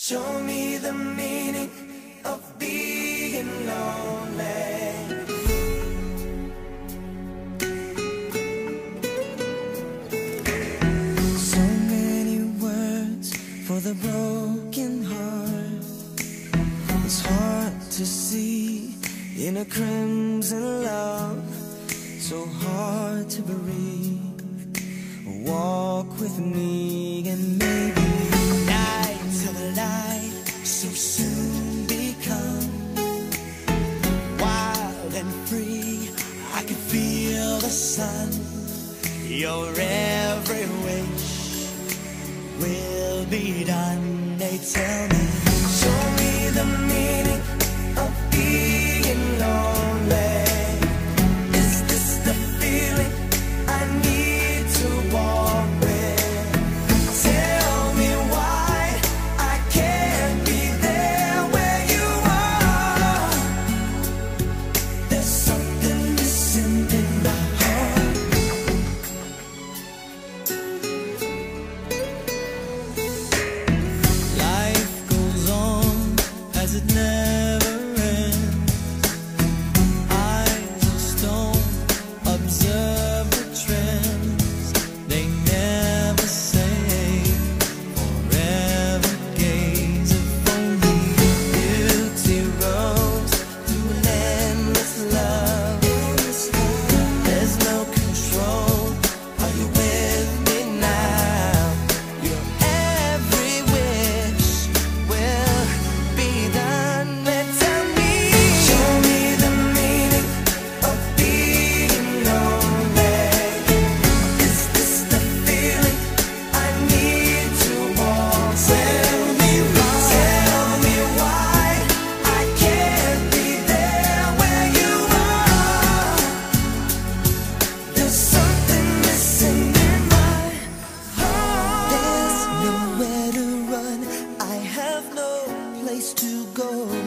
Show me the meaning of being lonely. So many words for the broken heart. It's hard to see in a crimson love, so hard to breathe. Walk with me and maybe so soon become wild and free. I can feel the sun. Your every wish will be done. They tell me, show me the meaning of being lonely. Is this the feeling I need to walk with? Tell me why I can't be there where you are. There's something missing in my heart. Life goes on as it never ends. Eyes of stone observe the trends. They never say forever gaze. If only beauty rose through an endless love. There's no control. Are you with me now? Your every wish will be done. Tell me, show me the meaning of being lonely. Is this the feeling I need to walk? Tell me why I can't be there where you are. There's something missing in my heart. There's nowhere to run. I have no place to go.